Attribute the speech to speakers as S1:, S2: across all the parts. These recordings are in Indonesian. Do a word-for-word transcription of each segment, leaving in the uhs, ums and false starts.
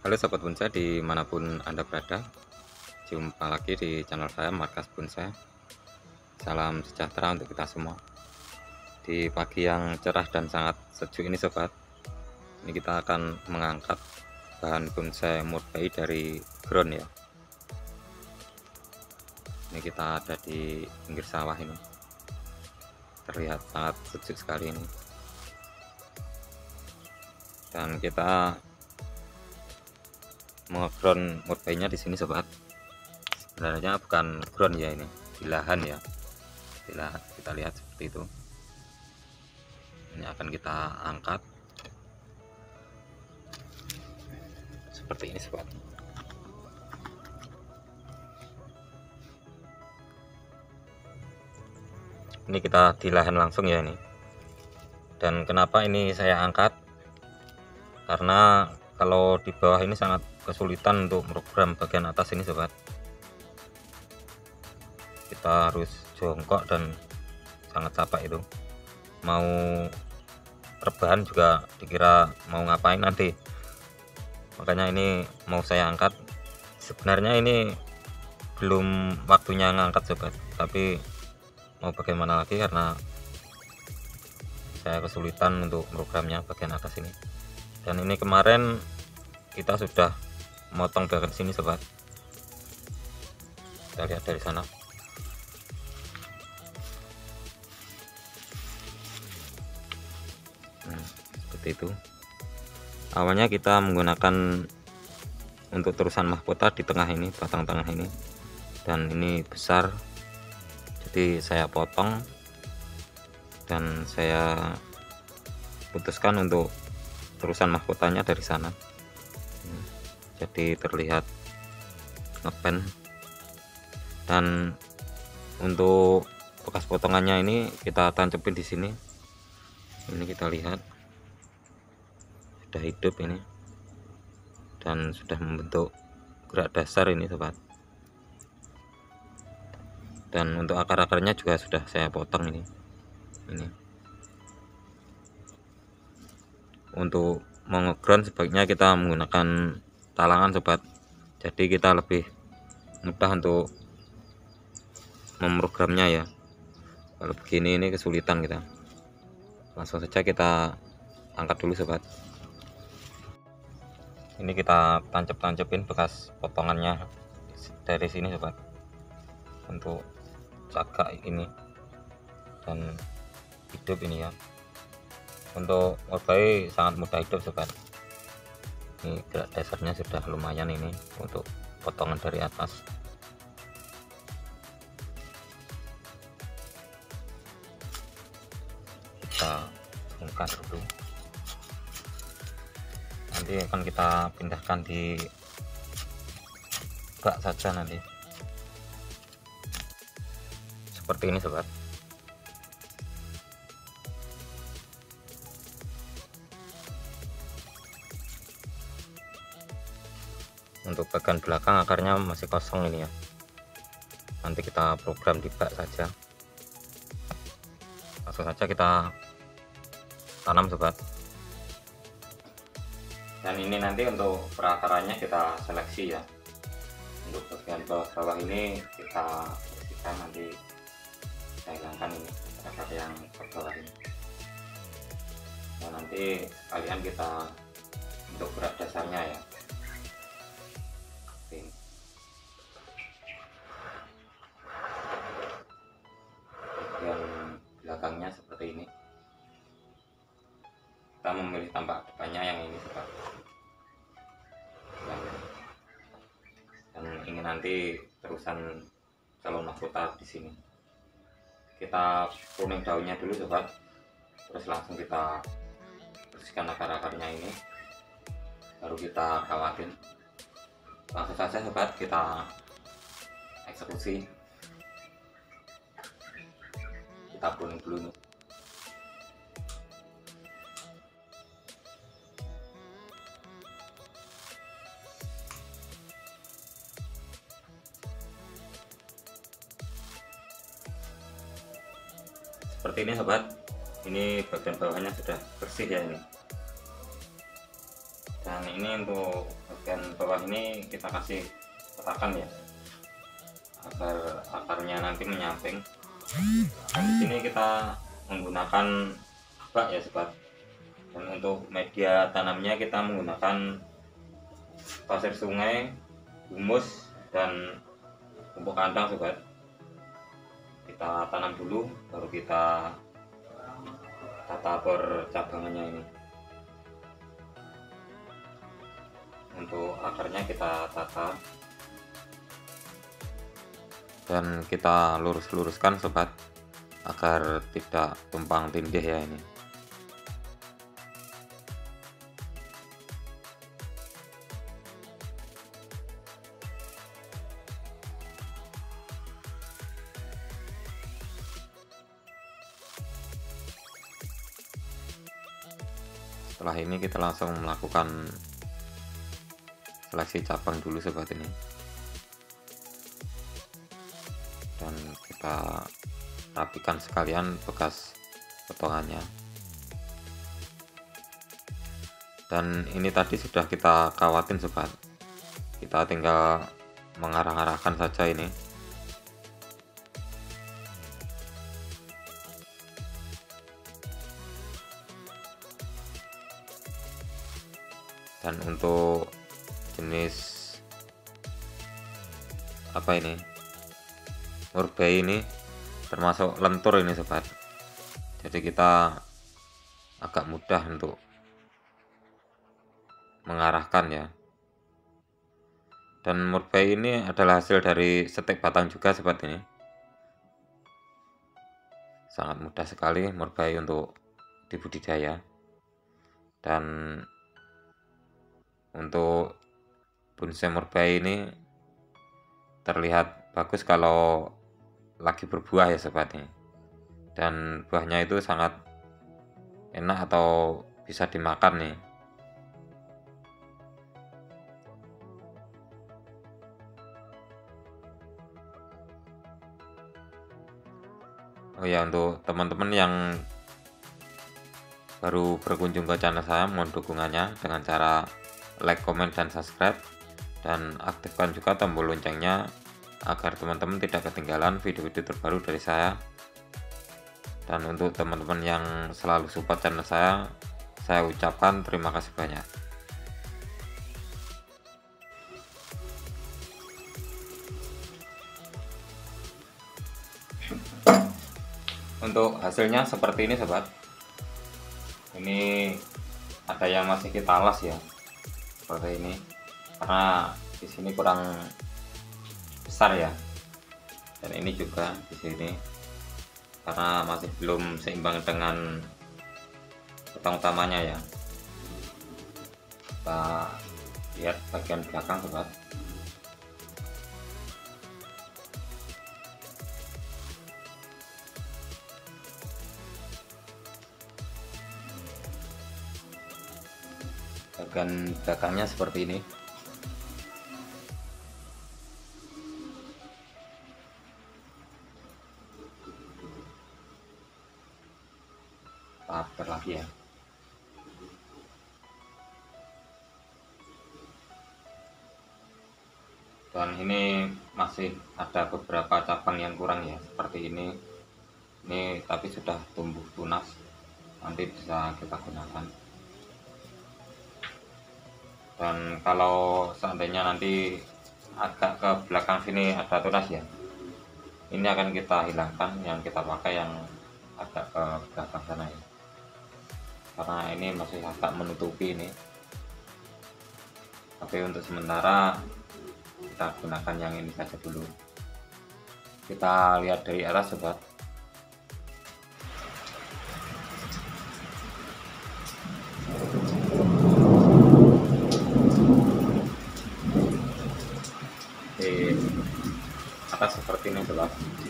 S1: Halo Sobat Bonsai dimanapun Anda berada, jumpa lagi di channel saya Markas Bonsai. Salam sejahtera untuk kita semua. Di pagi yang cerah dan sangat sejuk ini Sobat, ini kita akan mengangkat bahan bonsai murbei dari ground ya. Ini kita ada di pinggir sawah ini, terlihat sangat sejuk sekali ini. Dan kita mengeground murbeinya di sini Sobat. Sebenarnya bukan ground ya, ini di lahan ya. Di lahan kita lihat seperti itu. Ini akan kita angkat seperti ini Sobat. Ini kita di lahan langsung ya ini. Dan kenapa ini saya angkat? Karena kalau di bawah ini sangat kesulitan untuk program bagian atas ini Sobat. Kita harus jongkok dan sangat capek itu. Mau rebahan juga dikira mau ngapain nanti. Makanya ini mau saya angkat. Sebenarnya ini belum waktunya ngangkat Sobat, tapi mau bagaimana lagi karena saya kesulitan untuk programnya bagian atas ini. Dan ini kemarin kita sudah memotong bagian sini Sobat. Kita lihat dari sana. Nah, seperti itu. Awalnya kita menggunakan untuk terusan mahkota di tengah ini, batang tengah ini. Dan ini besar. Jadi saya potong dan saya putuskan untuk terusan mahkotanya dari sana. Jadi terlihat ngepen. Dan untuk bekas potongannya ini kita tancepin di sini. Ini kita lihat sudah hidup ini dan sudah membentuk gerak dasar ini Sobat. Dan untuk akar-akarnya juga sudah saya potong ini. Ini. Untuk mau ngeground sebaiknya kita menggunakan talangan Sobat. Jadi kita lebih mudah untuk memprogramnya ya. Kalau begini ini kesulitan kita. Langsung saja kita angkat dulu Sobat. Ini kita tancap-tancapin bekas potongannya dari sini Sobat. Untuk cagak ini dan hidup ini ya. Untuk murbei sangat mudah hidup Sobat. Ini gerak dasarnya sudah lumayan ini untuk potongan dari atas. Kita bongkar dulu. Nanti akan kita pindahkan di bak saja nanti. Seperti ini Sobat. Untuk bagian belakang akarnya masih kosong ini ya. Nanti kita program di bak saja. Langsung saja kita tanam Sobat. Dan ini nanti untuk perakarannya kita seleksi ya. Untuk bagian bawah-bawah ini kita bersihkan, nanti saya hilangkan ini akar yang terbawah ini. Dan nanti kalian kita untuk gerak dasarnya ya. Ini. Bagian belakangnya seperti ini. Kita memilih tampak depannya yang ini Sobat. Dan ini nanti terusan calon mahkota di sini. Kita pruning daunnya dulu Sobat, terus langsung kita bersihkan akar-akarnya ini, baru kita rawatin. Langsung saja Sobat kita eksekusi. Kita pruning dulu nih. Seperti ini Sobat. Ini bagian bawahnya sudah bersih ya ini. Dan ini untuk bagian bawah ini kita kasih retakan ya, agar akarnya nanti menyamping. Dan di sini kita menggunakan bak ya sobat. Dan untuk media tanamnya kita menggunakan pasir sungai, humus, dan pupuk kandang sobat. Kita tanam dulu, baru kita tata percabangannya ini. Untuk akarnya kita tata dan kita lurus-luruskan sobat, agar tidak tumpang tindih ya ini. Setelah ini kita langsung melakukan seleksi cabang dulu sobat ini, dan kita rapikan sekalian bekas potongannya. Dan ini tadi sudah kita kawatin sobat, kita tinggal mengarah-arahkan saja ini. Dan untuk jenis apa ini, murbei ini termasuk lentur ini sobat, jadi kita agak mudah untuk mengarahkan ya. Dan murbei ini adalah hasil dari stek batang juga sobat ini, sangat mudah sekali murbei untuk dibudidaya. Dan untuk bonsai murbei ini terlihat bagus kalau lagi berbuah ya sobat ini, dan buahnya itu sangat enak atau bisa dimakan nih. Oh ya, untuk teman-teman yang baru berkunjung ke channel saya, mohon dukungannya dengan cara like, comment, dan subscribe, dan aktifkan juga tombol loncengnya agar teman-teman tidak ketinggalan video-video terbaru dari saya. Dan untuk teman-teman yang selalu support channel saya, saya ucapkan terima kasih banyak. Untuk hasilnya seperti ini sobat. Ini ada yang masih kita alas ya, seperti ini, karena di sini kurang besar ya, dan ini juga di sini karena masih belum seimbang dengan batang utamanya ya. Kita lihat bagian belakang sobat. Bagian belakangnya seperti ini. Tahap lagi ya. Dan ini masih ada beberapa cabang yang kurang ya, seperti ini. Ini tapi sudah tumbuh tunas, nanti bisa kita gunakan. Dan kalau seandainya nanti agak ke belakang sini ada tunas ya, ini akan kita hilangkan, yang kita pakai yang agak ke belakang sana ya, karena ini masih agak menutupi ini. Tapi untuk sementara kita gunakan yang ini saja dulu. Kita lihat dari atas sobat. Di atas seperti ini sobat.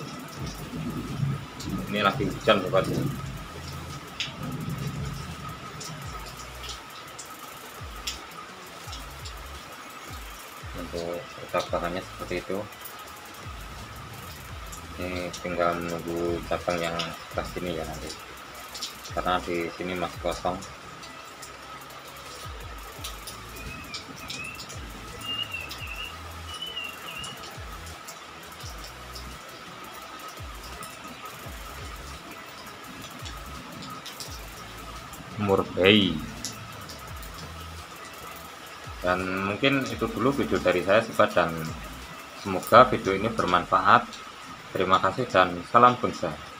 S1: Ini lagi hujan sobat. Untuk cabangannya seperti itu. Ini tinggal menunggu cabang yang sebelah sini ya nanti, karena di sini masih kosong. murbei. Dan mungkin itu dulu video dari saya sobat, dan semoga video ini bermanfaat. Terima kasih dan salam bonsai.